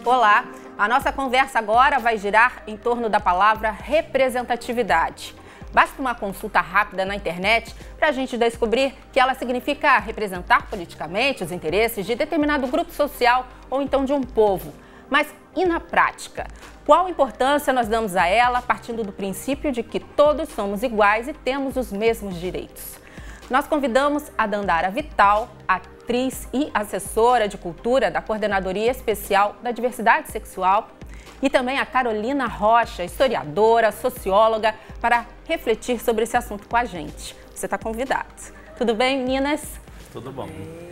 Olá, a nossa conversa agora vai girar em torno da palavra representatividade. Basta uma consulta rápida na internet para a gente descobrir que ela significa representar politicamente os interesses de determinado grupo social ou então de um povo. Mas e na prática? Qual importância nós damos a ela partindo do princípio de que todos somos iguais e temos os mesmos direitos? Nós convidamos a Dandara Vital, atriz e assessora de cultura da Coordenadoria Especial da Diversidade Sexual, e também a Carolina Rocha, historiadora, socióloga, para refletir sobre esse assunto com a gente. Você está convidado. Tudo bem, meninas? Tudo bom.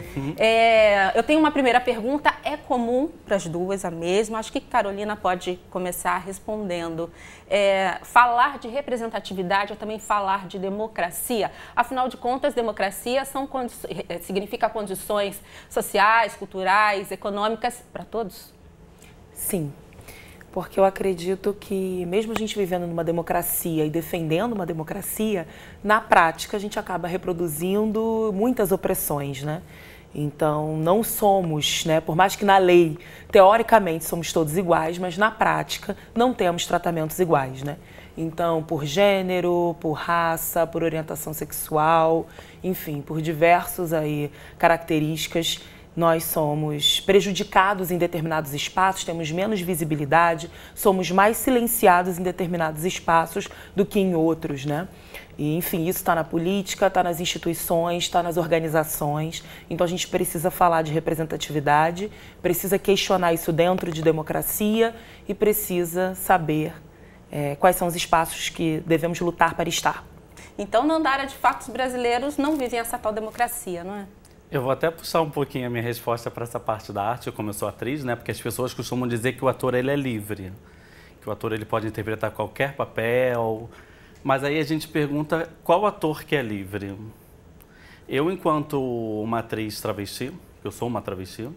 Eu tenho uma primeira pergunta, é comum para as duas a mesma, acho que Carolina pode começar respondendo. Falar de representatividade é também falar de democracia. Afinal de contas, democracia significa condições sociais, culturais, econômicas para todos? Sim. Porque eu acredito que, mesmo a gente vivendo numa democracia e defendendo uma democracia, na prática a gente acaba reproduzindo muitas opressões, né? Então, não somos, né? Por mais que na lei, teoricamente, somos todos iguais, mas na prática não temos tratamentos iguais, né? Então, por gênero, por raça, por orientação sexual, enfim, por diversas aí características, nós somos prejudicados em determinados espaços, temos menos visibilidade, somos mais silenciados em determinados espaços do que em outros, né? E, enfim, isso está na política, está nas instituições, está nas organizações. Então, a gente precisa falar de representatividade, precisa questionar isso dentro de democracia e precisa saber quais são os espaços que devemos lutar para estar. Então, Dandara, de fato, os brasileiros não vivem essa tal democracia, não é? Eu vou até puxar um pouquinho a minha resposta para essa parte da arte, como eu sou atriz, né? Porque as pessoas costumam dizer que o ator ele é livre, que o ator ele pode interpretar qualquer papel, mas aí a gente pergunta qual ator que é livre. Eu, enquanto uma atriz travesti, eu sou uma travesti,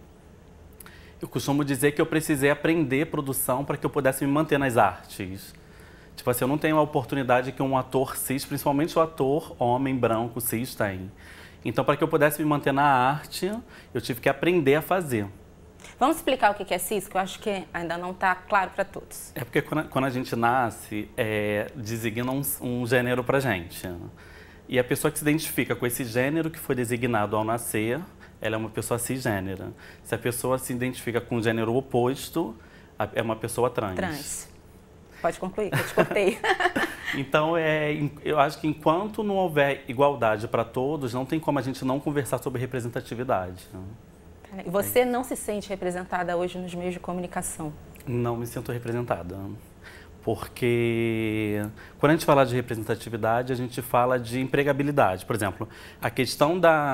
eu costumo dizer que eu precisei aprender produção para que eu pudesse me manter nas artes. Tipo assim, eu não tenho a oportunidade que um ator cis, principalmente o ator homem branco cis tem. Então, para que eu pudesse me manter na arte, eu tive que aprender a fazer. Vamos explicar o que é cis, que eu acho que ainda não está claro para todos. É porque quando a gente nasce, designa um gênero para a gente. E a pessoa que se identifica com esse gênero que foi designado ao nascer, ela é uma pessoa cisgênera. Se a pessoa se identifica com o gênero oposto, é uma pessoa trans. Trans. Pode concluir, eu te cortei. Então, eu acho que enquanto não houver igualdade para todos, não tem como a gente não conversar sobre representatividade. E você não se sente representada hoje nos meios de comunicação? Não me sinto representada. Porque quando a gente fala de representatividade, a gente fala de empregabilidade. Por exemplo, a questão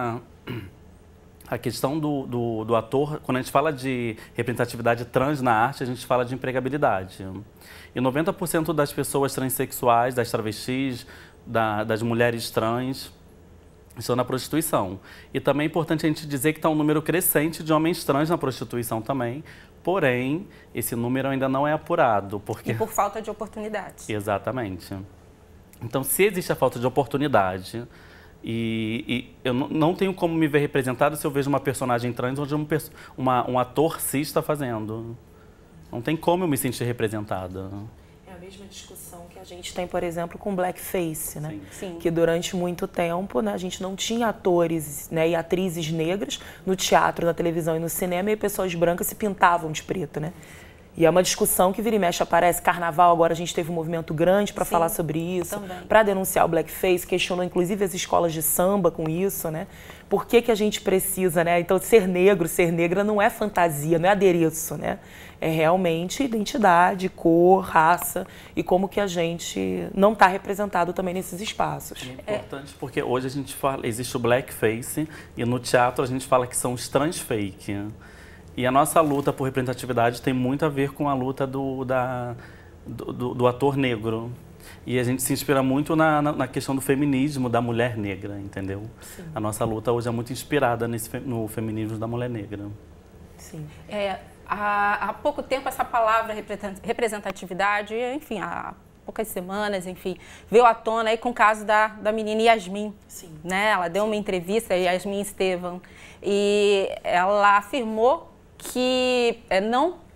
do ator, quando a gente fala de representatividade trans na arte, a gente fala de empregabilidade. E 90% das pessoas transexuais, das travestis, das mulheres trans, estão na prostituição. E também é importante a gente dizer que está um número crescente de homens trans na prostituição também, porém, esse número ainda não é apurado. E por falta de oportunidades. Exatamente. Então, se existe a falta de oportunidade, e eu não tenho como me ver representado se eu vejo uma personagem trans onde um ator cis está fazendo. Não tem como eu me sentir representada. É a mesma discussão que a gente tem, por exemplo, com blackface, né? Sim. Que durante muito tempo, né, a gente não tinha atores, né, e atrizes negras no teatro, na televisão e no cinema, e pessoas brancas se pintavam de preto, né? E é uma discussão que vira e mexe aparece. Carnaval, agora a gente teve um movimento grande para falar sobre isso, para denunciar o blackface, questionou inclusive as escolas de samba com isso, né? Por que a gente precisa, né? Então, ser negro, ser negra não é fantasia, não é adereço, né? É realmente identidade, cor, raça e como que a gente não está representado também nesses espaços. É importante porque hoje a gente fala, existe o blackface e no teatro a gente fala que são os transfake. E a nossa luta por representatividade tem muito a ver com a luta do ator negro. E a gente se inspira muito na questão do feminismo da mulher negra, entendeu? Sim. A nossa luta hoje é muito inspirada no feminismo da mulher negra. Sim. Há pouco tempo essa palavra representatividade, enfim, há poucas semanas, enfim, veio à tona aí com o caso da menina Yasmin. Sim. Né? Ela deu uma entrevista, a Yasmin Estevam, e ela afirmou que não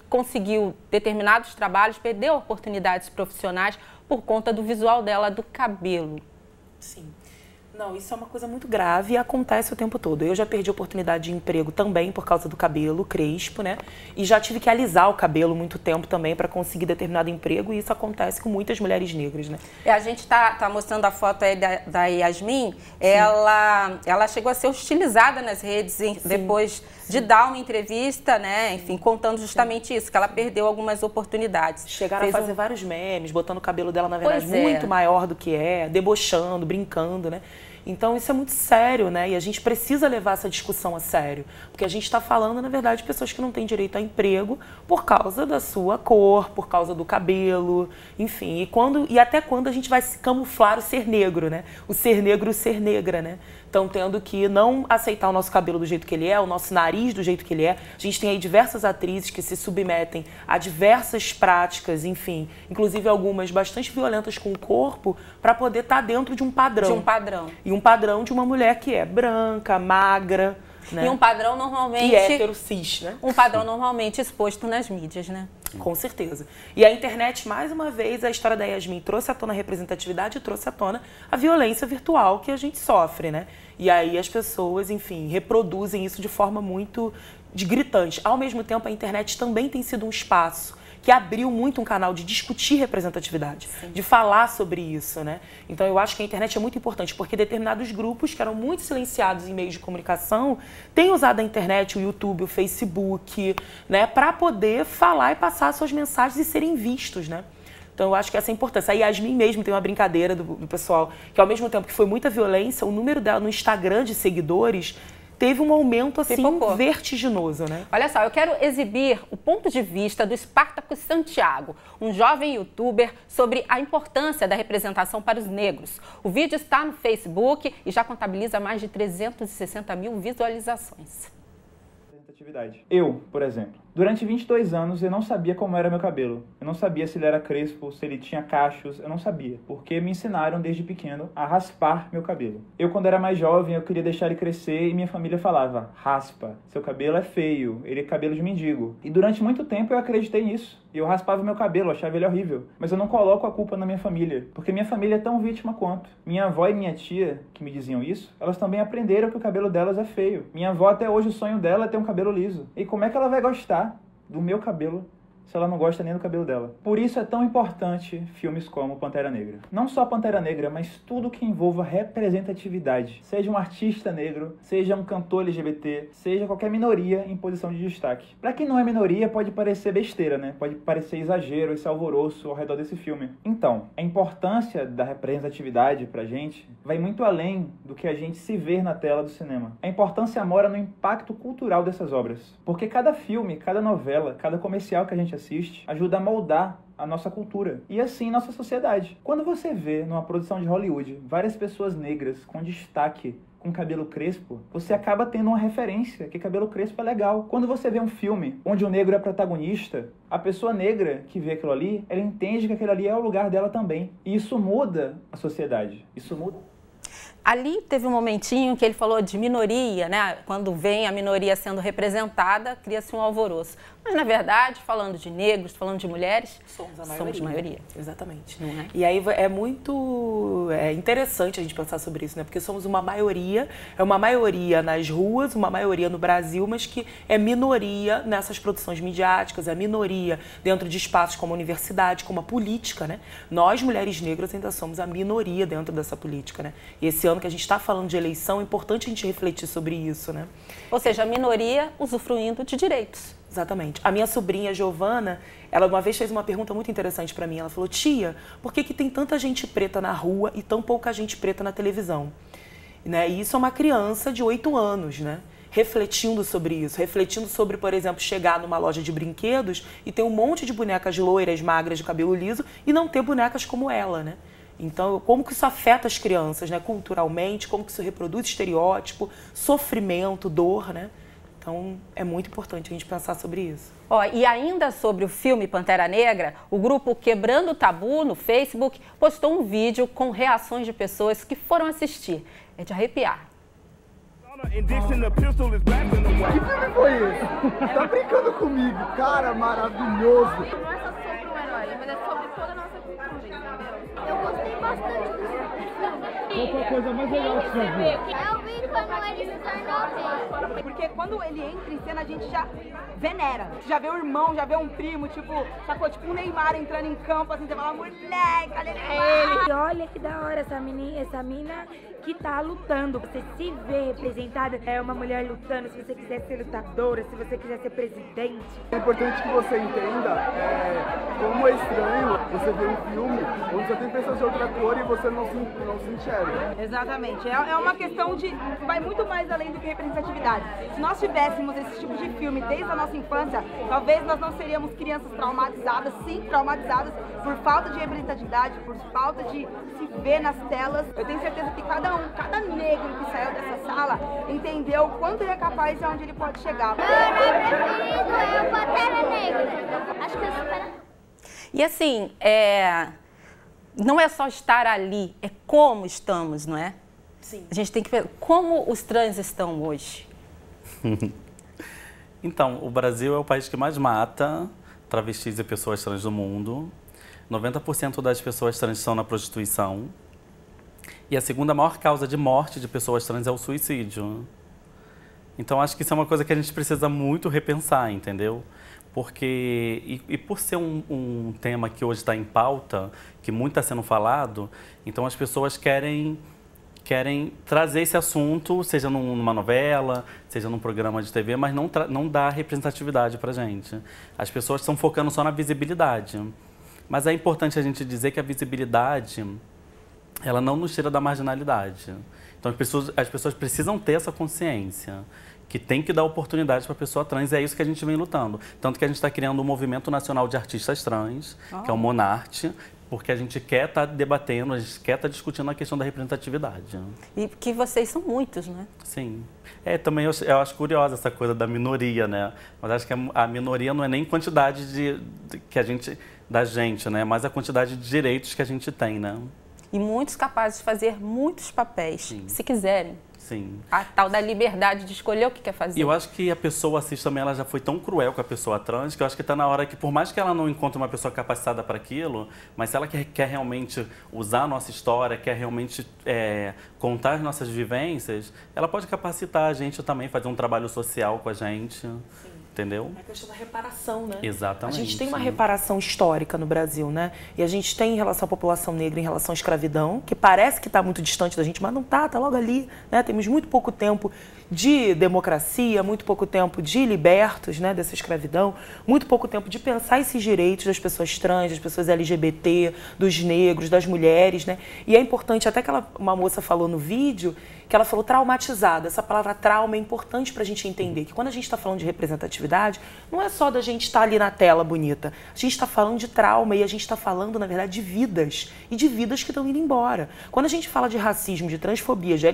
conseguiu determinados trabalhos, perdeu oportunidades profissionais por conta do visual dela, do cabelo. Sim. Não, isso é uma coisa muito grave e acontece o tempo todo. Eu já perdi oportunidade de emprego também por causa do cabelo crespo, né? E já tive que alisar o cabelo muito tempo também para conseguir determinado emprego, e isso acontece com muitas mulheres negras, né? A gente tá mostrando a foto aí da Yasmin. Ela chegou a ser hostilizada nas redes depois de dar uma entrevista, né? Enfim, contando justamente isso, que ela perdeu algumas oportunidades. Chegaram a fazer vários memes, botando o cabelo dela, na verdade, muito maior do que debochando, brincando, né? Então, isso é muito sério, né? E a gente precisa levar essa discussão a sério. Porque a gente está falando, na verdade, de pessoas que não têm direito a emprego por causa da sua cor, por causa do cabelo, enfim. E até quando a gente vai se camuflar o ser negro, né? O ser negro, o ser negra, né? Estão tendo que não aceitar o nosso cabelo do jeito que ele é, o nosso nariz do jeito que ele é. A gente tem aí diversas atrizes que se submetem a diversas práticas, enfim, inclusive algumas bastante violentas com o corpo, para poder estar dentro de um padrão. De um padrão. E um padrão de uma mulher que é branca, magra, né? E um padrão normalmente... E hétero cis, né? Um padrão normalmente exposto nas mídias, né? Com certeza. E a internet, mais uma vez, a história da Yasmin trouxe à tona a representatividade e trouxe à tona a violência virtual que a gente sofre, né? E aí as pessoas, enfim, reproduzem isso de forma muito gritante. Ao mesmo tempo, a internet também tem sido um espaço que abriu muito um canal de discutir representatividade, de falar sobre isso, né? Então eu acho que a internet é muito importante, porque determinados grupos que eram muito silenciados em meios de comunicação têm usado a internet, o YouTube, o Facebook, né, para poder falar e passar suas mensagens e serem vistos, né? Então eu acho que essa é a importância. A Yasmin mesmo tem uma brincadeira do pessoal, que ao mesmo tempo que foi muita violência, o número dela no Instagram de seguidores teve um aumento, assim, vertiginoso, né? Olha só, eu quero exibir o ponto de vista do Spartacus Santiago, um jovem youtuber, sobre a importância da representação para os negros. O vídeo está no Facebook e já contabiliza mais de 360 mil visualizações. Eu, por exemplo, durante 22 anos eu não sabia como era meu cabelo. Eu não sabia se ele era crespo, se ele tinha cachos, eu não sabia. Porque me ensinaram desde pequeno a raspar meu cabelo. Eu, quando era mais jovem, eu queria deixar ele crescer e minha família falava: raspa, seu cabelo é feio, ele é cabelo de mendigo. E durante muito tempo eu acreditei nisso. E eu raspava meu cabelo, achava ele horrível. Mas eu não coloco a culpa na minha família, porque minha família é tão vítima quanto. Minha avó e minha tia, que me diziam isso, elas também aprenderam que o cabelo delas é feio. Minha avó, até hoje, o sonho dela é ter um cabelo liso. E como é que ela vai gostar do meu cabelo se ela não gosta nem do cabelo dela? Por isso é tão importante filmes como Pantera Negra. Não só Pantera Negra, mas tudo que envolva representatividade. Seja um artista negro, seja um cantor LGBT, seja qualquer minoria em posição de destaque. Pra quem não é minoria, pode parecer besteira, né? Pode parecer exagero, esse alvoroço ao redor desse filme. Então, a importância da representatividade pra gente vai muito além do que a gente se vê na tela do cinema. A importância mora no impacto cultural dessas obras. Porque cada filme, cada novela, cada comercial que a gente assiste ajuda a moldar a nossa cultura e assim nossa sociedade. Quando você vê numa produção de Hollywood várias pessoas negras com destaque, com cabelo crespo, você acaba tendo uma referência que cabelo crespo é legal. Quando você vê um filme onde o negro é protagonista, a pessoa negra que vê aquilo ali, ela entende que aquilo ali é o lugar dela também. E isso muda a sociedade. Isso muda. Ali teve um momentinho que ele falou de minoria, né? Quando vem a minoria sendo representada, cria-se um alvoroço. Mas, na verdade, falando de negros, falando de mulheres, somos a maioria. Exatamente. Não é? E aí é muito interessante a gente pensar sobre isso, né? Porque somos uma maioria, é uma maioria nas ruas, uma maioria no Brasil, mas que é minoria nessas produções midiáticas, é minoria dentro de espaços como a universidade, como a política, né? Nós, mulheres negras, ainda somos a minoria dentro dessa política, né? E esse ano que a gente está falando de eleição, é importante a gente refletir sobre isso, né? Ou seja, a minoria usufruindo de direitos. Exatamente. A minha sobrinha, Giovana, ela uma vez fez uma pergunta muito interessante para mim. Ela falou: tia, por que tem tanta gente preta na rua e tão pouca gente preta na televisão? Né? E isso é uma criança de 8 anos, né? Refletindo sobre isso, refletindo sobre, por exemplo, chegar numa loja de brinquedos e ter um monte de bonecas loiras, magras, de cabelo liso e não ter bonecas como ela, né? Então, como que isso afeta as crianças, né? Culturalmente, como que isso reproduz estereótipo, sofrimento, dor, né? Então, é muito importante a gente pensar sobre isso. E ainda sobre o filme Pantera Negra, o grupo Quebrando o Tabu, no Facebook, postou um vídeo com reações de pessoas que foram assistir. É de arrepiar. Que filme foi esse? Tá brincando comigo? Cara, maravilhoso. Não é só sobre um herói, mas é sobre toda a nossa cultura, entendeu? Eu gostei bastante do filme. Qual foi a coisa mais legal que você já viu? Eu vi quando ele se tornou rei. Porque quando ele entra em cena, a gente já venera. Já vê o irmão, já vê um primo, tipo, sacou? Tipo um Neymar entrando em campo, assim, você fala, moleque, olha ele. E olha que da hora essa mina que tá lutando. Você se vê representada, é uma mulher lutando, se você quiser ser lutadora, se você quiser ser presidente. É importante que você entenda como é estranho você ver um filme onde só tem pessoas de outra cor e você não se enxerga. Exatamente. É uma questão de... vai muito mais além do que representatividade. Se nós tivéssemos esse tipo de filme desde a nossa infância, talvez nós não seríamos crianças traumatizadas, sim, traumatizadas por falta de representatividade, por falta de se ver nas telas. Eu tenho certeza que cada negro que saiu dessa sala entendeu o quanto ele é capaz e aonde ele pode chegar. Meu herói preferido é o Pantera Negra. Acho que eu super... E assim, não é só estar ali, é como estamos, não é? Sim. A gente tem que ver como os trans estão hoje. Então, o Brasil é o país que mais mata travestis e pessoas trans do mundo. 90% das pessoas trans estão na prostituição. E a segunda maior causa de morte de pessoas trans é o suicídio. Então, acho que isso é uma coisa que a gente precisa muito repensar, entendeu? Porque, e por ser um tema que hoje está em pauta, que muito está sendo falado, então as pessoas querem trazer esse assunto, seja numa novela, seja num programa de TV, mas não dá representatividade para a gente. As pessoas estão focando só na visibilidade. Mas é importante a gente dizer que a visibilidade, ela não nos tira da marginalidade. Então as pessoas precisam ter essa consciência, que tem que dar oportunidade para a pessoa trans, e é isso que a gente vem lutando. Tanto que a gente está criando um movimento nacional de artistas trans, que é o Monarte, porque a gente quer estar debatendo, a gente quer estar discutindo a questão da representatividade. E que vocês são muitos, né? Sim. Também eu acho curiosa essa coisa da minoria, né? Mas acho que a minoria não é nem quantidade da gente, né? Mas a quantidade de direitos que a gente tem, né? E muitos capazes de fazer muitos papéis, Sim. se quiserem. Sim. A tal da liberdade de escolher o que quer fazer. E eu acho que a pessoa cis também, ela já foi tão cruel com a pessoa trans, que eu acho que está na hora que, por mais que ela não encontre uma pessoa capacitada para aquilo, mas se ela quer realmente usar a nossa história, quer realmente contar as nossas vivências, ela pode capacitar a gente também, fazer um trabalho social com a gente. Sim. Entendeu? É a questão da reparação, né? Exatamente. A gente tem uma reparação histórica no Brasil, né? E a gente tem em relação à população negra, em relação à escravidão, que parece que está muito distante da gente, mas não está, está logo ali, né? Temos muito pouco tempo de democracia, muito pouco tempo de libertos, né, dessa escravidão, muito pouco tempo de pensar esses direitos das pessoas trans, das pessoas LGBT, dos negros, das mulheres, né? E é importante, até que uma moça falou no vídeo, que ela falou traumatizada. Essa palavra trauma é importante para a gente entender que quando a gente está falando de representatividade, não é só da gente estar ali na tela bonita. A gente está falando de trauma e a gente está falando, na verdade, de vidas. E de vidas que estão indo embora. Quando a gente fala de racismo, de transfobia, de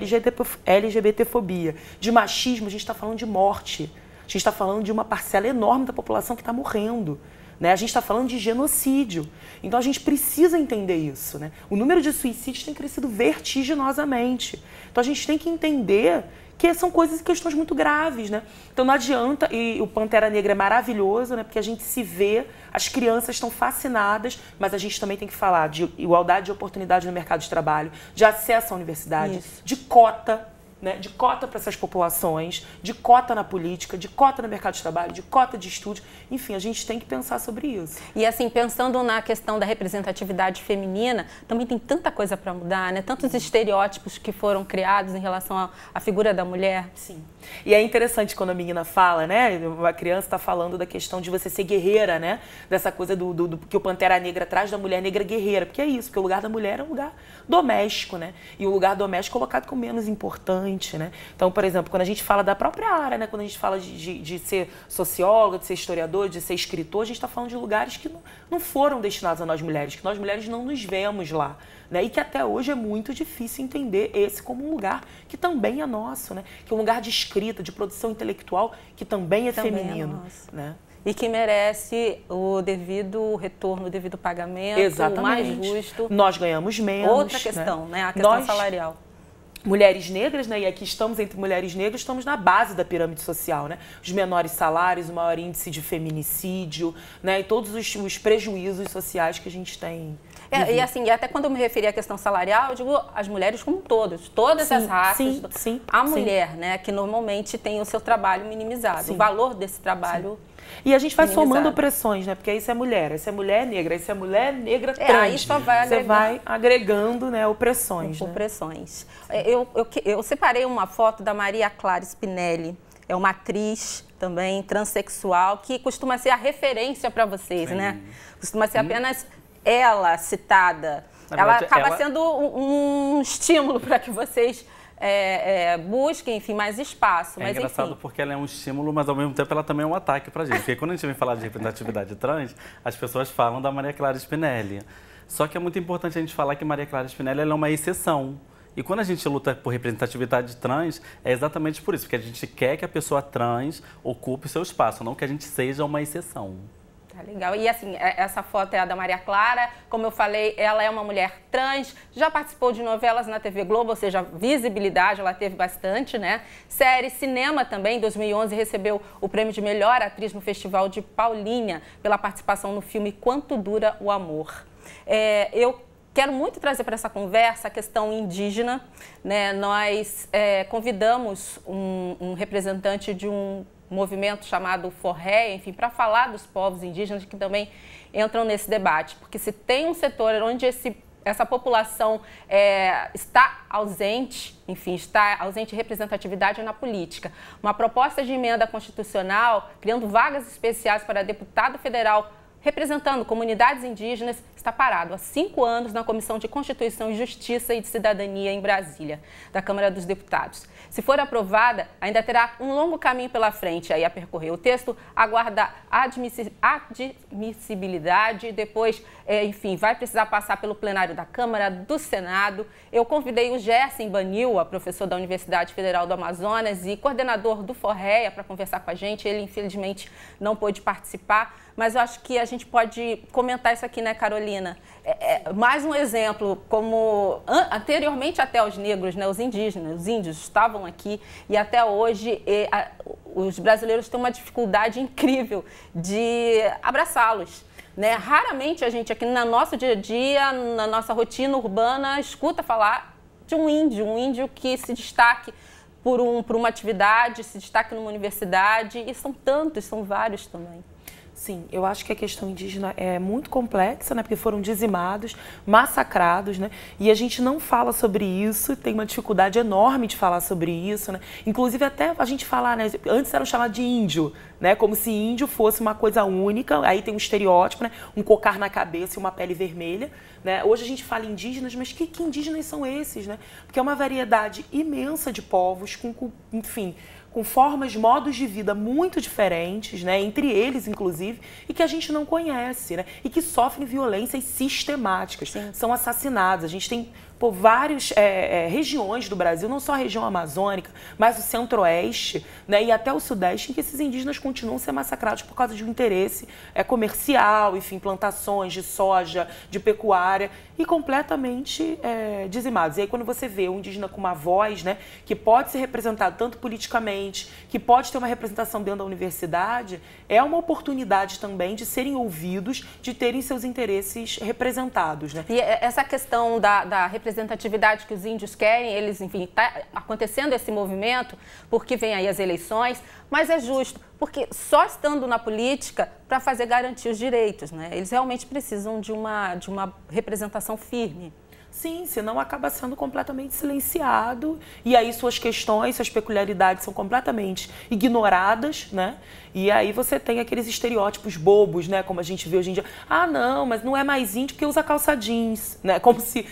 LGBTfobia, de machismo, a gente está falando de morte. A gente está falando de uma parcela enorme da população que está morrendo. Né? A gente está falando de genocídio. Então a gente precisa entender isso. Né? O número de suicídios tem crescido vertiginosamente. Então a gente tem que entender que são coisas e questões muito graves. Né? Então não adianta, e o Pantera Negra é maravilhoso, né? Porque a gente se vê, as crianças estão fascinadas, mas a gente também tem que falar de igualdade de oportunidade no mercado de trabalho, de acesso à universidade, de cota. Né, de cota para essas populações, de cota na política, de cota no mercado de trabalho, de cota de estudos. Enfim, a gente tem que pensar sobre isso. E assim, pensando na questão da representatividade feminina, também tem tanta coisa para mudar, né? Tantos estereótipos que foram criados em relação à figura da mulher. Sim. E é interessante quando a menina fala, né? Uma criança está falando da questão de você ser guerreira, né? Dessa coisa do que o Pantera Negra traz da mulher negra guerreira. Porque é isso, porque o lugar da mulher é um lugar doméstico, né? E o lugar doméstico é colocado como menos importante, né? Então, por exemplo, quando a gente fala da própria área, né? Quando a gente fala de ser sociólogo, de ser historiador, de ser escritor, a gente está falando de lugares que não foram destinados a nós mulheres, que nós mulheres não nos vemos lá. Né? E que até hoje é muito difícil entender esse como um lugar que também é nosso, né? Que é um lugar de escrita, de produção intelectual, que também é feminino. Né? E que merece o devido retorno, o devido pagamento, exatamente. o mais justo. Nós ganhamos menos. Outra questão, né? A questão salarial. mulheres negras, né? E aqui estamos entre mulheres negras, estamos na base da pirâmide social, né? Os menores salários, o maior índice de feminicídio, né? E todos os prejuízos sociais que a gente tem. E assim, até quando eu me referi à questão salarial, eu digo as mulheres como todas as raças. A mulher, né, que normalmente tem o seu trabalho minimizado, o valor desse trabalho. E a gente vai somando opressões, né? Porque isso é mulher negra, isso é mulher negra trans. Aí só vai Você vai agregando, né, opressões. Opressões. Eu separei uma foto da Maria Clara Spinelli. É uma atriz também transexual que costuma ser a referência para vocês, né? Costuma ser apenas ela citada. Ela acaba sendo um estímulo para que vocês busquem, enfim, mais espaço. É engraçado porque ela é um estímulo, mas ao mesmo tempo ela também é um ataque pra gente. Porque quando a gente vem falar de representatividade trans, as pessoas falam da Maria Clara Spinelli. Só que é muito importante a gente falar que Maria Clara Spinelli ela é uma exceção. E quando a gente luta por representatividade trans, é exatamente por isso. Porque a gente quer que a pessoa trans ocupe o seu espaço, não que a gente seja uma exceção. Tá legal. E assim, essa foto é a da Maria Clara. Como eu falei, ela é uma mulher trans, já participou de novelas na TV Globo, ou seja, visibilidade ela teve bastante, né? Série, cinema também, em 2011 recebeu o prêmio de melhor atriz no Festival de Paulínia pela participação no filme Quanto Dura o Amor. Eu quero muito trazer para essa conversa a questão indígena, né? Nós convidamos um representante de um movimento chamado Forré, enfim, para falar dos povos indígenas que também entram nesse debate. Porque se tem um setor onde essa população está ausente, enfim, está ausente de representatividade na política. Uma proposta de emenda constitucional, criando vagas especiais para deputado federal representando comunidades indígenas, está parado há 5 anos na Comissão de Constituição e Justiça e de Cidadania em Brasília, da Câmara dos Deputados. Se for aprovada, ainda terá um longo caminho pela frente aí a percorrer. O texto aguarda admissibilidade, depois, enfim, vai precisar passar pelo plenário da Câmara, do Senado. Eu convidei o Gerson Banil, professor da Universidade Federal do Amazonas e coordenador do Forréia, para conversar com a gente. Ele, infelizmente, não pôde participar, mas eu acho que a gente pode comentar isso aqui, né, Carolina? Mais um exemplo, como anteriormente até os negros, né, os indígenas, os índios estavam aqui e até hoje os brasileiros têm uma dificuldade incrível de abraçá-los, né? Raramente a gente aqui no nosso dia a dia, na nossa rotina urbana, escuta falar de um índio que se destaque por uma atividade, se destaque numa universidade, e são tantos, são vários também. Sim, eu acho que a questão indígena é muito complexa, né? Porque foram dizimados, massacrados, né? E a gente não fala sobre isso, tem uma dificuldade enorme de falar sobre isso, né? Inclusive até a gente falar, né? Antes eram chamados de índio, né? Como se índio fosse uma coisa única, aí tem um estereótipo, né? Um cocar na cabeça e uma pele vermelha, né? Hoje a gente fala indígenas, mas que indígenas são esses, né? Porque é uma variedade imensa de povos, enfim, com formas, modos de vida muito diferentes, né, entre eles, inclusive, e que a gente não conhece, né, e que sofrem violências sistemáticas, são assassinados. A gente tem várias regiões do Brasil, não só a região amazônica, mas o centro-oeste, né, e até o sudeste, em que esses indígenas continuam a ser massacrados por causa de um interesse comercial, enfim, plantações de soja, de pecuária, e completamente dizimados. E aí quando você vê um indígena com uma voz, né, que pode ser representado tanto politicamente, que pode ter uma representação dentro da universidade, é uma oportunidade também de serem ouvidos, de terem seus interesses representados, né? E essa questão da representatividade que os índios querem, eles, enfim, está acontecendo esse movimento porque vem aí as eleições, mas é justo, porque só estando na política para fazer garantir os direitos, né? Eles realmente precisam de uma representação firme. Sim, senão acaba sendo completamente silenciado e aí suas questões, suas peculiaridades são completamente ignoradas, né? E aí você tem aqueles estereótipos bobos, né? Como a gente vê hoje em dia. Ah, não, mas não é mais índio porque usa calça jeans, né? Como se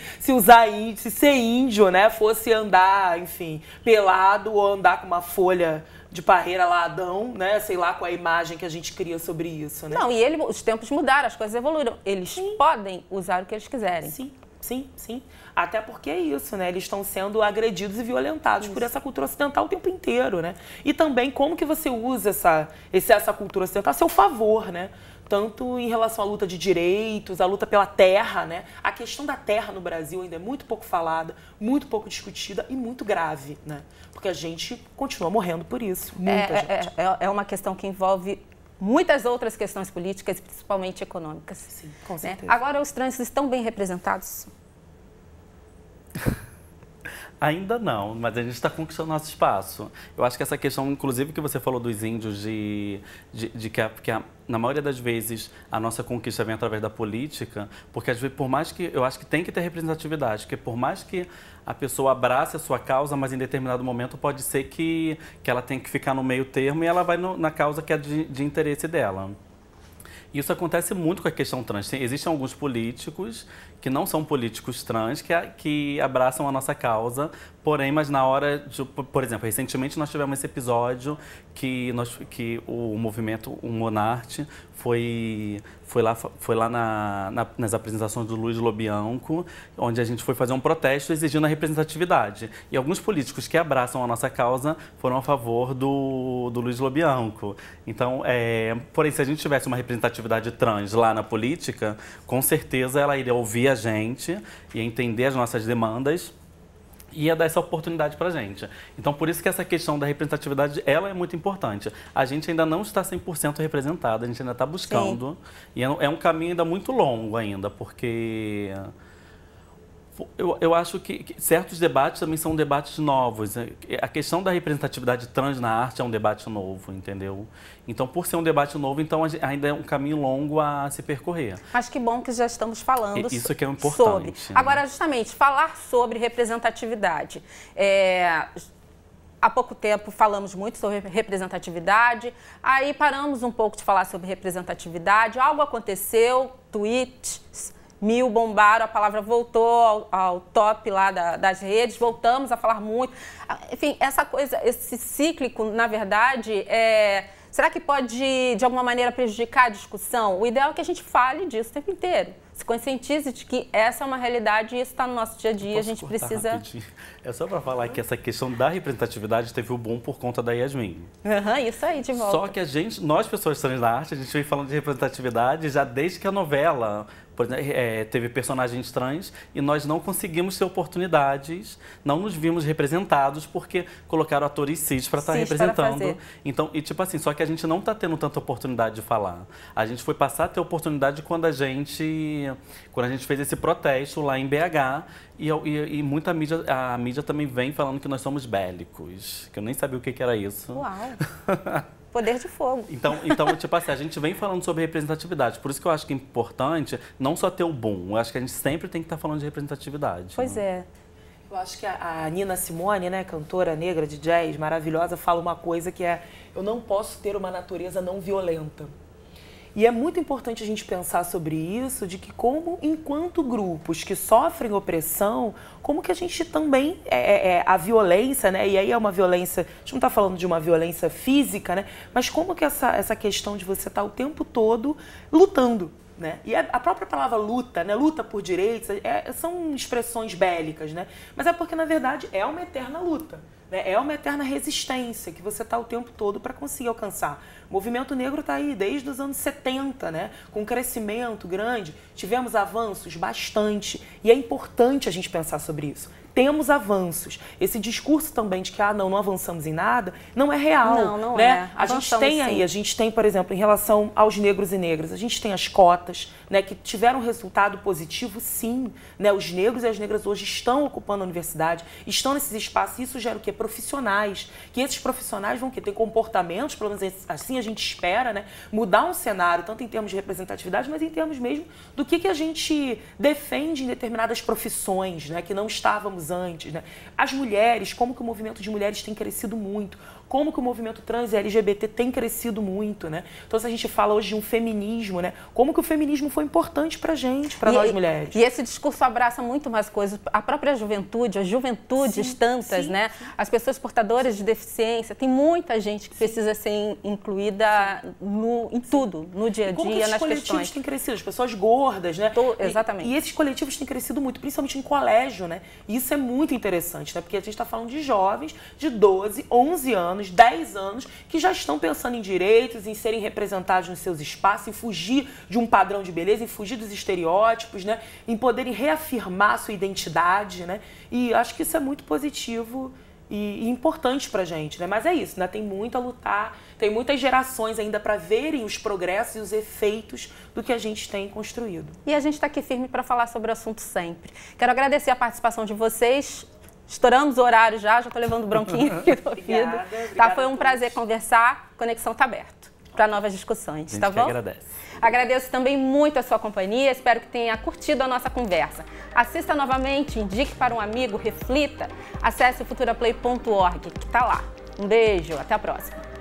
ser índio, né, fosse andar, enfim, pelado ou andar com uma folha de parreira lá, Adão, né? Sei lá qual é a imagem que a gente cria sobre isso, né? Não, e os tempos mudaram, as coisas evoluíram. Eles podem usar o que eles quiserem. Sim. Sim. Até porque é isso, né? Eles estão sendo agredidos e violentados por essa cultura ocidental o tempo inteiro, né? E também como que você usa essa cultura ocidental a seu favor, né? tanto em relação à luta de direitos, à luta pela terra, né? A questão da terra no Brasil ainda é muito pouco falada, muito pouco discutida e muito grave, né? Porque a gente continua morrendo por isso, muita gente. É uma questão que envolve muitas outras questões políticas, principalmente econômicas. Sim, com certeza. Agora, os trans estão bem representados? Ainda não, mas a gente está conquistando nosso espaço. Eu acho que essa questão, inclusive, que você falou dos índios, na maioria das vezes a nossa conquista vem através da política, porque às vezes, por mais que eu acho que tem que ter representatividade, porque por mais que a pessoa abrace a sua causa, mas em determinado momento pode ser que ela tenha que ficar no meio termo e ela vai na causa que é de interesse dela. Isso acontece muito com a questão trans. Existem alguns políticos que não são políticos trans que abraçam a nossa causa, porém, mas na hora de... Por exemplo, recentemente nós tivemos esse episódio que o movimento, o Monarte, foi lá nas apresentações do Luiz Lobianco, onde a gente foi fazer um protesto exigindo a representatividade. E alguns políticos que abraçam a nossa causa foram a favor do Luiz Lobianco. Então, porém, se a gente tivesse uma representatividade trans lá na política, com certeza ela iria ouvir a gente, ia entender as nossas demandas, ia dar essa oportunidade para a gente. Então, por isso que essa questão da representatividade, ela é muito importante. A gente ainda não está 100% representado, a gente ainda está buscando. Sim. E é um caminho ainda muito longo ainda, porque eu acho que certos debates também são debates novos. A questão da representatividade trans na arte é um debate novo, entendeu? Então, por ser um debate novo, então ainda é um caminho longo a se percorrer. Mas que bom que já estamos falando isso que é importante. Sobre. Agora, justamente, falar sobre representatividade. Há pouco tempo falamos muito sobre representatividade, aí paramos um pouco de falar sobre representatividade, algo aconteceu, tweets... 1000 bombaram, a palavra voltou ao top lá das redes, voltamos a falar muito. Enfim, essa coisa, esse cíclico, na verdade, será que pode, de alguma maneira, prejudicar a discussão? O ideal é que a gente fale disso o tempo inteiro. Se conscientize de que essa é uma realidade e isso está no nosso dia a dia. A gente precisa... Rapidinho. É só para falar que essa questão da representatividade teve o boom por conta da Yasmin. Isso aí, de volta. Só que nós pessoas trans da arte, a gente vem falando de representatividade já desde que a novela... Por exemplo, teve personagens trans e nós não conseguimos ter oportunidades, não nos vimos representados porque colocaram atores cis para estar representando. Então, tipo assim, só que a gente não está tendo tanta oportunidade de falar. A gente foi passar a ter oportunidade quando a gente fez esse protesto lá em BH e muita mídia, a mídia também vem falando que nós somos bélicos, que eu nem sabia o que era isso. Uau! Poder de fogo. Então, tipo assim, a gente vem falando sobre representatividade. Por isso que eu acho que é importante não só ter o boom. Eu acho que a gente sempre tem que estar falando de representatividade. Pois é. Eu acho que a Nina Simone, né, cantora negra de jazz, maravilhosa, fala uma coisa que é: eu não posso ter uma natureza não violenta. E é muito importante a gente pensar sobre isso, de que como, enquanto grupos que sofrem opressão, como que a gente também, a violência, né? E aí é uma violência, a gente não está falando de uma violência física, né? Mas como que essa questão de você estar o tempo todo lutando, né? E a própria palavra luta, né? Luta por direitos, são expressões bélicas, né? Mas é porque, na verdade, é uma eterna luta. É uma eterna resistência que você está o tempo todo para conseguir alcançar. O movimento negro está aí desde os anos 70, né? Com um crescimento grande, tivemos avanços bastante e é importante a gente pensar sobre isso. Temos avanços. Esse discurso também de que não avançamos em nada, não é real. Não né? é. A gente tem, por exemplo, em relação aos negros e negras, a gente tem as cotas, né, que tiveram resultado positivo, sim. Né? Os negros e as negras hoje estão ocupando a universidade, estão nesses espaços, e isso gera o quê? Profissionais. Que esses profissionais vão ter comportamentos, pelo menos assim a gente espera, né? Mudar um cenário, tanto em termos de representatividade, mas em termos mesmo do que a gente defende em determinadas profissões, né, que não estávamos antes, né? As mulheres, como que o movimento de mulheres tem crescido muito, como que o movimento trans e LGBT tem crescido muito, né? Então, se a gente fala hoje de um feminismo, né? Como que o feminismo foi importante pra gente, pra nós mulheres. E esse discurso abraça muito mais coisas. A própria juventude, as juventudes tantas, né? As pessoas portadoras de deficiência, tem muita gente que precisa ser incluída em tudo, no dia a dia, nas questões. Como que esses coletivos têm crescido? As pessoas gordas, né? Exatamente. E esses coletivos têm crescido muito, principalmente em colégio, né? E isso é muito interessante, né? Porque a gente está falando de jovens de 12, 11 anos, anos, 10 anos, que já estão pensando em direitos, em serem representados nos seus espaços, em fugir de um padrão de beleza, em fugir dos estereótipos, né? Em poderem reafirmar sua identidade, né? E acho que isso é muito positivo e importante pra gente, né? Mas é isso, né? Tem muito a lutar, tem muitas gerações ainda para verem os progressos e os efeitos do que a gente tem construído. E a gente está aqui firme para falar sobre o assunto sempre. Quero agradecer a participação de vocês. Estouramos o horário já estou levando bronquinha aqui do ouvido. Tá, foi um prazer conversar. Conexão tá aberto para novas discussões, tá bom? Agradece. Agradeço também muito a sua companhia, espero que tenha curtido a nossa conversa. Assista novamente, indique para um amigo, reflita, acesse futuraplay.org, que tá lá. Um beijo, até a próxima.